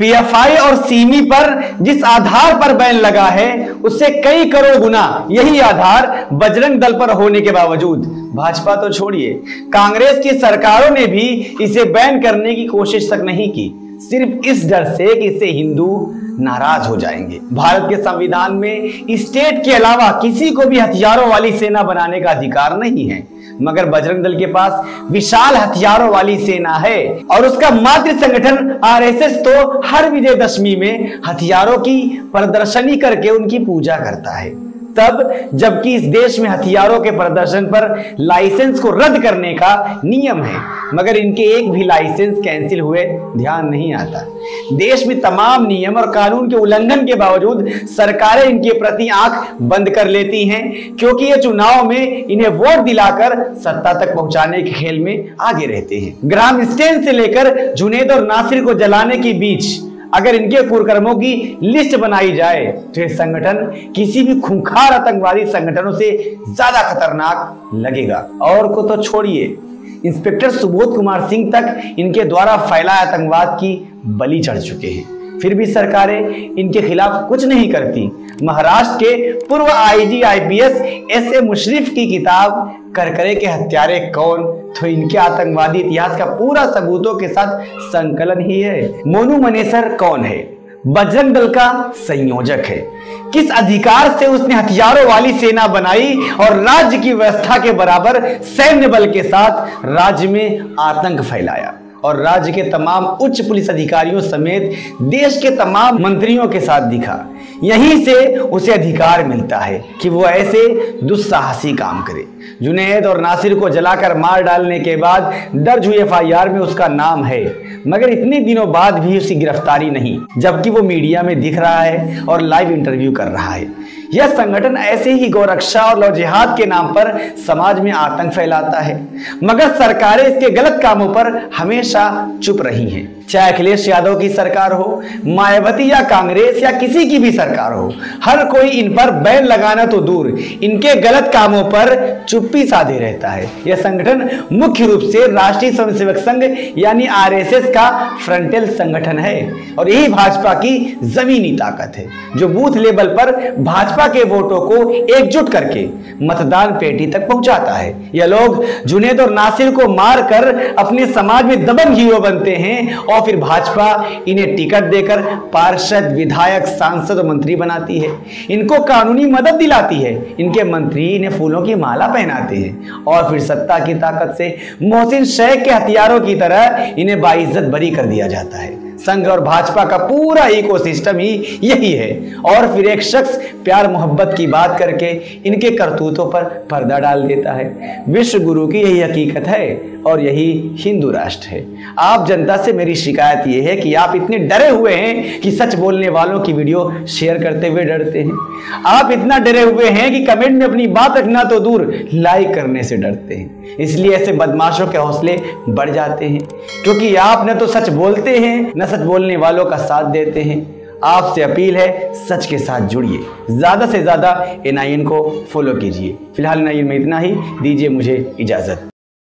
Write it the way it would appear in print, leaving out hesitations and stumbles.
PFI और सिमी पर जिस आधार पर बैन लगा है उससे कई करोड़ गुना यही आधार बजरंग दल पर होने के बावजूद भाजपा तो छोड़िए, कांग्रेस की सरकारों ने भी इसे बैन करने की कोशिश तक नहीं की, सिर्फ इस डर से कि इससे हिंदू नाराज हो जाएंगे। भारत के संविधान में स्टेट के अलावा किसी को भी हथियारों वाली सेना बनाने का अधिकार नहीं है, मगर बजरंग दल के पास विशाल हथियारों वाली सेना है और उसका मातृ संगठन आरएसएस तो हर विजयदशमी में हथियारों की प्रदर्शनी करके उनकी पूजा करता है। तब जबकि इस देश में हथियारों के प्रदर्शन पर लाइसेंस को रद्द करने का नियम है, मगर इनके एक भी लाइसेंस कैंसिल हुए ध्यान नहीं आता। देश में तमाम नियम और कानून के उल्लंघन के बावजूद सरकारें इनके प्रति आंख बंद कर लेती हैं, क्योंकि ये चुनाव में इन्हें वोट दिलाकर सत्ता तक पहुंचाने के खेल में आगे रहते हैं। ग्राम स्टैंड से लेकर जुनैद और नासिर को जलाने के बीच अगर इनके कुकर्मों की लिस्ट बनाई जाए तो यह संगठन किसी भी खूंखार आतंकवादी संगठनों से ज्यादा खतरनाक लगेगा। और को तो छोड़िए, इंस्पेक्टर सुबोध कुमार सिंह तक इनके द्वारा फैलाए आतंकवाद की बलि चढ़ चुके हैं, फिर भी सरकारें इनके खिलाफ कुछ नहीं करती। महाराष्ट्र के पूर्व IG IPS S A Mushrif की किताब करकरे के हत्यारे कौन तो इनके आतंकवादी इतिहास का पूरा सबूतों के साथ संकलन ही है। मोनू मनेसर कौन है? बजरंग दल का संयोजक है। किस अधिकार से उसने हथियारों वाली सेना बनाई और राज्य की व्यवस्था के बराबर सैन्य बल के साथ राज्य में आतंक फैलाया और राज्य के तमाम उच्च पुलिस अधिकारियों समेत देश के तमाम मंत्रियों के साथ दिखा। यहीं से उसे अधिकार मिलता है कि वो ऐसे दुस्साहसी काम करे। जुनैद और नासिर को जलाकर मार डालने के बाद दर्ज हुई एफआईआर में उसका नाम है, मगर इतने दिनों बाद भी उसकी गिरफ्तारी नहीं, जबकि वो मीडिया में दिख रहा है और लाइव इंटरव्यू कर रहा है। यह संगठन ऐसे ही गौरक्षा और लव जिहाद के नाम पर समाज में आतंक फैलाता है, मगर सरकारें इसके गलत कामों पर हमेशा चुप रही हैं। चाहे अखिलेश यादव की सरकार हो, मायावती या कांग्रेस या किसी की भी सरकार हो, हर कोई इन पर बैन लगाना तो दूर, इनके गलत कामों पर चुप्पी साधे रहता है। यह संगठन मुख्य रूप से राष्ट्रीय स्वयंसेवक संघ यानी आरएसएस का फ्रंटल संगठन है और यही भाजपा की जमीनी ताकत है, जो बूथ लेवल पर भाजपा के वोटों को एकजुट करके मतदान पेटी तक पहुंचाता है। यह लोग जुनैद और नासिर को मारकर अपने समाज में दबंग हीरो बनते हैं और फिर भाजपा इन्हें टिकट देकर पार्षद, विधायक, सांसद और मंत्री बनाती है। इनको कानूनी मदद दिलाती है, इनके मंत्री इन्हें फूलों की माला पहनाते हैं और फिर सत्ता की ताकत से मोहसिन शेख के हथियारों की तरह इन्हें बाइज्जत बरी कर दिया जाता है। संघ और भाजपा का पूरा इकोसिस्टम ही यही है और फिर एक शख्स प्यार मोहब्बत की बात करके इनके करतूतों पर पर्दा डाल देता है। विश्व गुरु की यही हकीकत है और यही हिंदू राष्ट्र है। आप जनता से मेरी शिकायत यह है कि आप इतने डरे हुए हैं कि सच बोलने वालों की वीडियो शेयर करते हुए डरते हैं। आप इतना डरे हुए हैं कि कमेंट में अपनी बात रखना तो दूर, लाइक करने से डरते हैं। इसलिए ऐसे बदमाशों के हौसले बढ़ जाते हैं, क्योंकि आप न तो सच बोलते हैं न सच बोलने वालों का साथ देते हैं। आपसे अपील है, सच के साथ जुड़िए, ज्यादा से ज्यादा NIN को फॉलो कीजिए। फिलहाल NIN में इतना ही, दीजिए मुझे इजाजत।